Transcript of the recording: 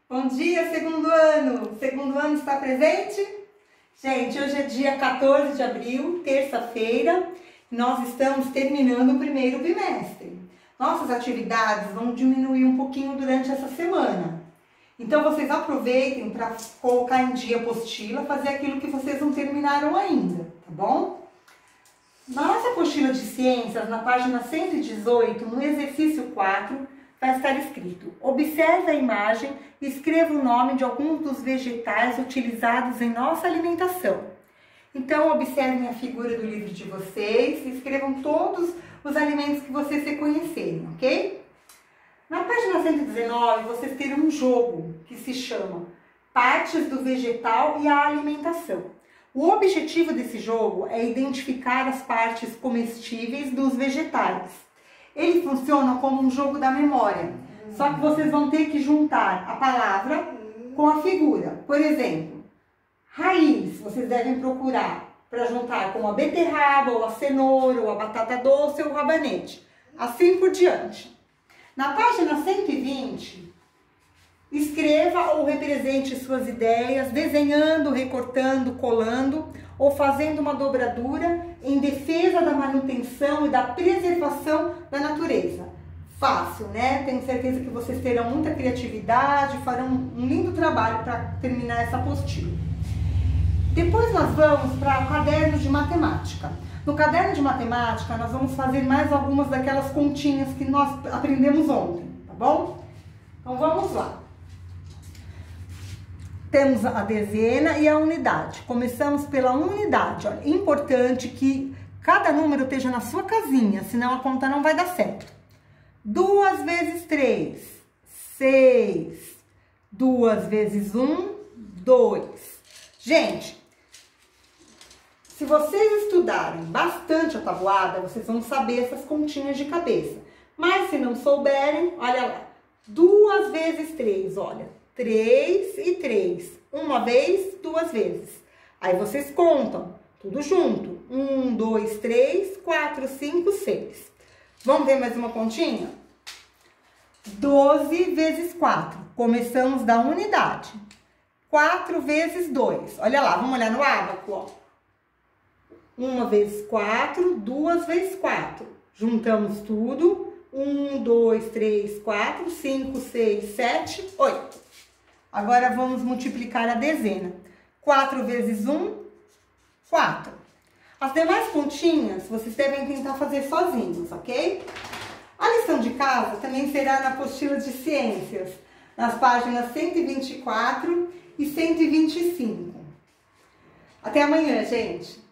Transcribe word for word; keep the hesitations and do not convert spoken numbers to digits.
Bom dia, segundo ano! Segundo ano está presente? Gente, hoje é dia quatorze de abril, terça-feira, e nós estamos terminando o primeiro bimestre. Nossas atividades vão diminuir um pouquinho durante essa semana. Então, vocês aproveitem para colocar em dia a apostila, fazer aquilo que vocês não terminaram ainda, tá bom? Na nossa apostila de ciências, na página cento e dezoito, no exercício quatro, vai estar escrito: observe a imagem e escreva o nome de alguns dos vegetais utilizados em nossa alimentação. Então, observem a figura do livro de vocês e escrevam todos os alimentos que vocês reconhecerem, ok? Na página cento e dezenove, vocês terão um jogo que se chama Partes do Vegetal e a Alimentação. O objetivo desse jogo é identificar as partes comestíveis dos vegetais. Ele funciona como um jogo da memória, só que vocês vão ter que juntar a palavra com a figura. Por exemplo, raiz, vocês devem procurar para juntar com a beterraba, ou a cenoura, ou a batata doce, ou o rabanete. Assim por diante. Na página cento e vinte, escreva ou represente suas ideias, desenhando, recortando, colando ou fazendo uma dobradura em defesa da manutenção e da preservação da natureza. Fácil, né? Tenho certeza que vocês terão muita criatividade, farão um lindo trabalho para terminar essa apostila. Depois nós vamos para o caderno de matemática. No caderno de matemática, nós vamos fazer mais algumas daquelas continhas que nós aprendemos ontem, tá bom? Então vamos lá. Temos a dezena e a unidade. Começamos pela unidade. Olha, importante que cada número esteja na sua casinha, senão a conta não vai dar certo. Duas vezes três, seis. Duas vezes um, dois. Gente, se vocês estudarem bastante a tabuada, vocês vão saber essas continhas de cabeça. Mas se não souberem, olha lá. Duas vezes três, olha. Três e três. Uma vez, duas vezes. Aí vocês contam, tudo junto. Um, dois, três, quatro, cinco, seis. Vamos ver mais uma continha? Doze vezes quatro. Começamos da unidade. Quatro vezes dois. Olha lá, vamos olhar no ábaco, ó. Uma vezes quatro, duas vezes quatro. Juntamos tudo. Um, dois, três, quatro, cinco, seis, sete, oito. Agora vamos multiplicar a dezena. quatro vezes um, quatro. As demais continhas vocês devem tentar fazer sozinhos, ok? A lição de casa também será na apostila de ciências, nas páginas cento e vinte e quatro e cento e vinte e cinco. Até amanhã, gente!